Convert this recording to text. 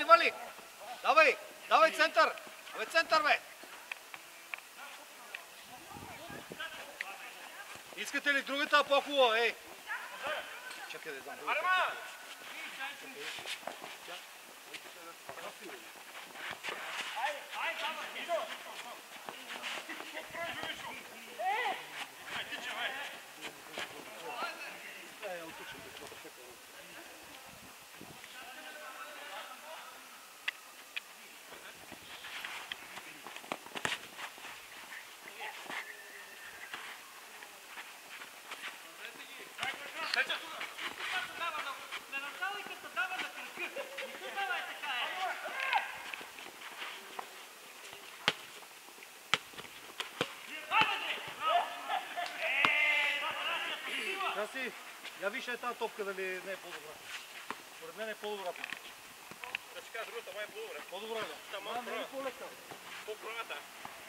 Вали, вали! Давай! Давай център! Абе център, бе! Искате ли другата по-хубава, ей? Чакай да дам другата. Краси, я виж тази топка дали не е по-добра. Според мен е по-добра. Да си кажа другата, май е по-добре. По-добра, да. Там малко по-пролета.